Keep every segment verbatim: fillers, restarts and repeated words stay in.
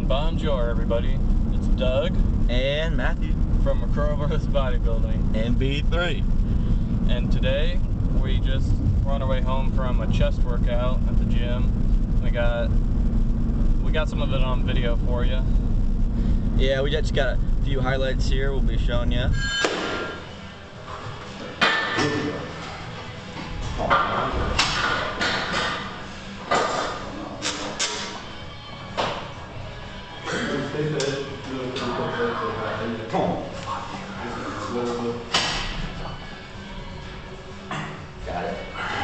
Bonjour, everybody. It's Doug and Matthew from Macrober's Bodybuilding and B three. And today we just we're on our way home from a chest workout at the gym. We got we got some of it on video for you. Yeah, we just got a few highlights here we'll be showing you. Come on. Got it.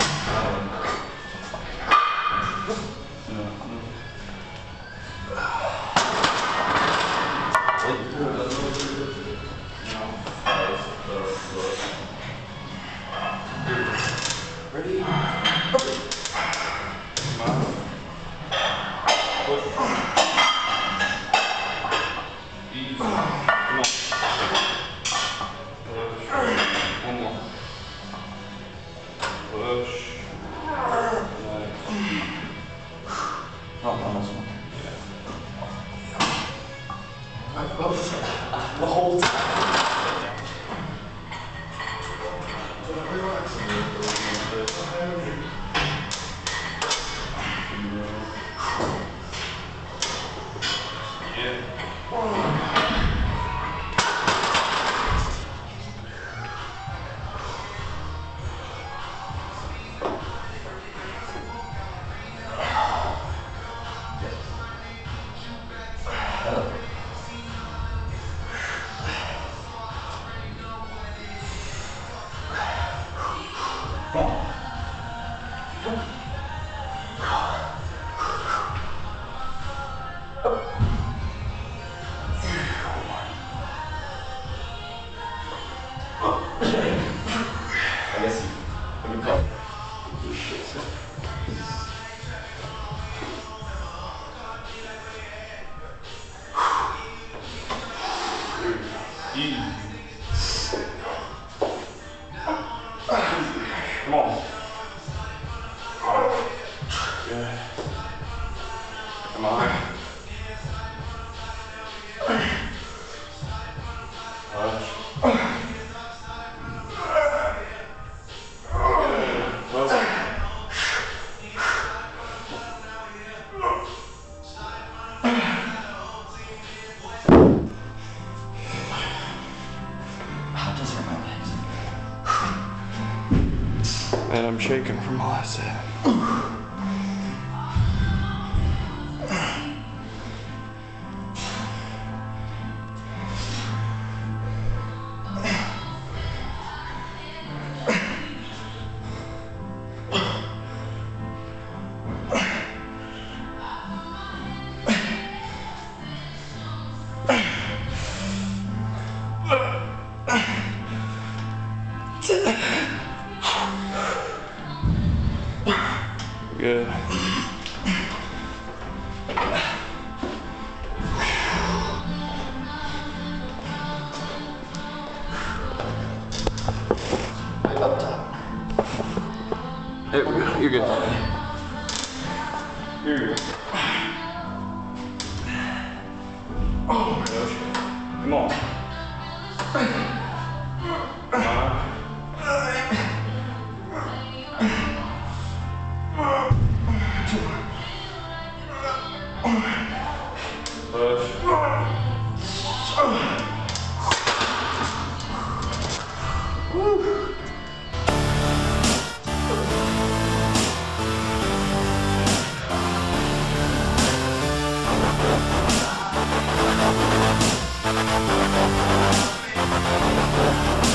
Ready? Easy. Come on. One more. Push. Nice. Oh, almost one. Yeah. The whole time. Yeah. I guess you, let me call. Easy. Come on. Good. Come on. Push. And I'm shaking from all I said. Good. Up top. There we go. You're good. Here you go. Oh my gosh. Come on. Come on. Push. Woo. We'll be right back.